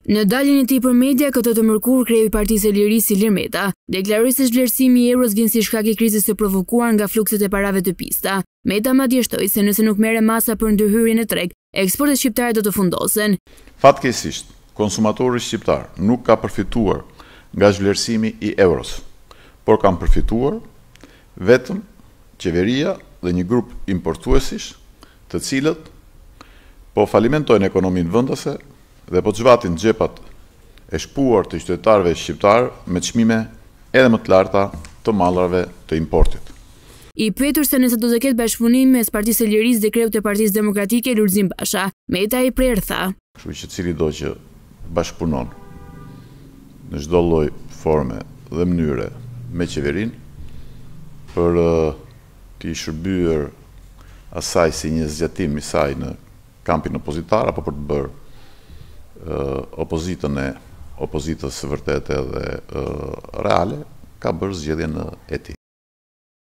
Në daljen e tij për media këtë të mërkurë, kreu i Partisë së Lirisë Ilir Meta deklaroi se vlerësimi i euros vjen si shkak i krizës së provokuar nga flukset e parave të pista. Meta madje shtoi se nëse nuk merren masa për ndërhyrjen e treg, eksportet shqiptare do të fundosen. Fatkeqësisht, konsumatori shqiptar nuk ka përfituar nga zhvlerësimi i euros, por kanë përfituar vetëm qeveria dhe një grup importuesish, të cilët po falimentojnë ekonominë vendase dhe po zhvatin xhepat e shpuar të qytetarëve shqiptar me çmime edhe më të larta të mallrave të importit. I pyetur se nëse do të ketë bashkëpunim mes Partisë së Lirisë dhe kreut të Partisë Demokratike Lulzim Basha, Meta i prerë tha: Kështu që cili do që bashkëpunon në çdo lloj forme dhe mënyre me qeverinë për të shërbyer asaj si një zgjatim i saj në kampin opozitar apo për të bërë opozitën e opozitës së vërtetë dhe reale, ka bërë zgjedhjen e tij.